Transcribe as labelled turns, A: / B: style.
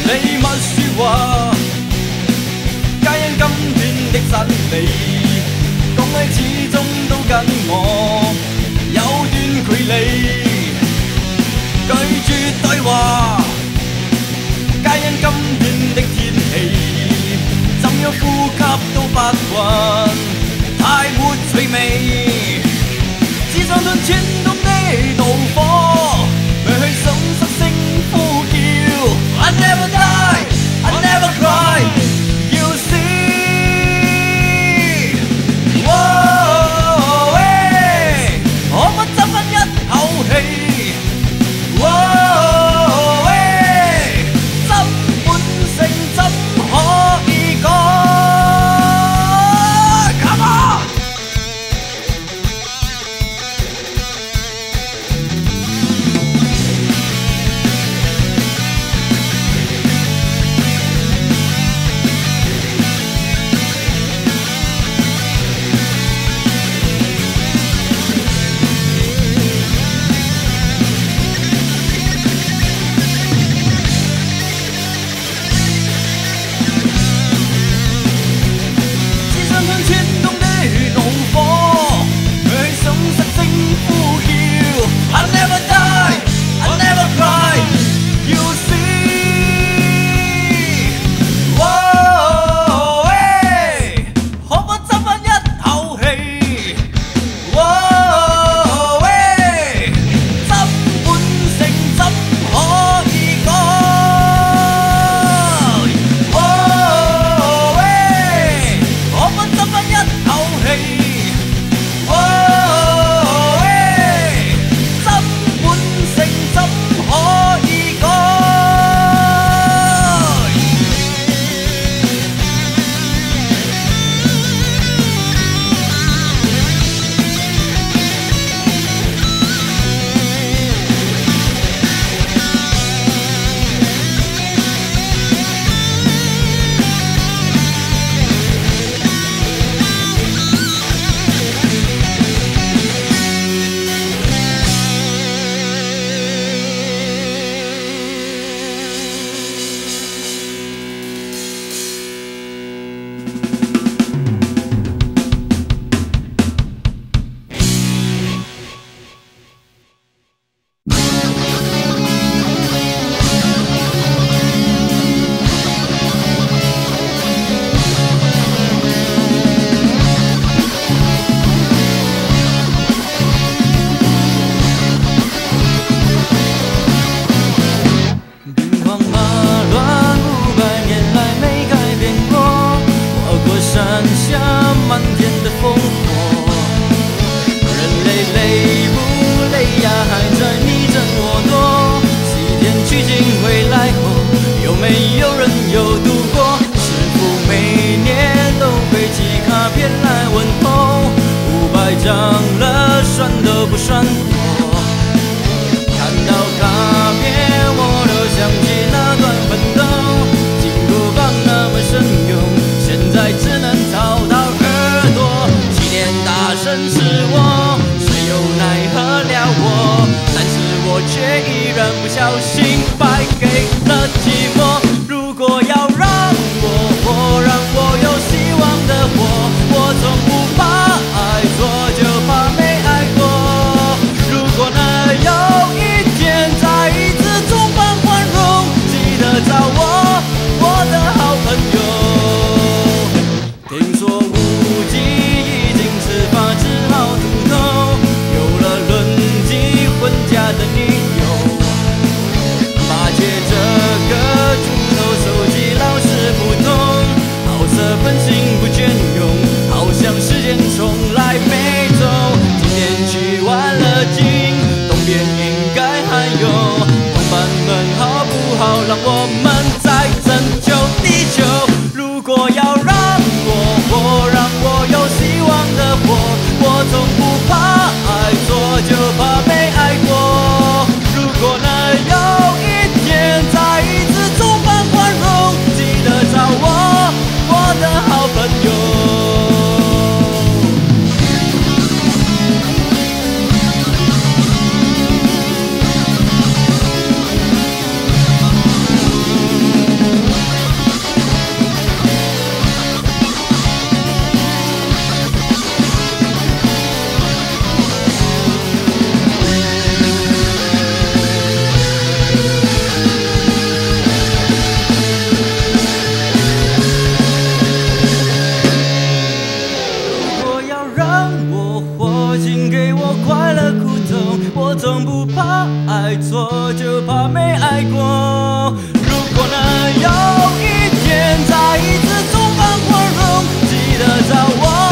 A: 你默说話，皆因今天的真理。講起始終都跟我有段距離，拒絕對話，皆因今天的天氣，怎樣呼吸都不慣，太沒趣味。只想吞穿動的怒火，未去想失聲呼叫。I never die, I never cry, you see。可不爭分一口氣？真本性怎可以改？Come on！I never die, I never cry, you see。可不爭分一口氣？真本性怎可以改？可不爭分一口氣？ 我从不怕爱错，就怕没爱过。如果能有一天再一次重返光荣，记得找我。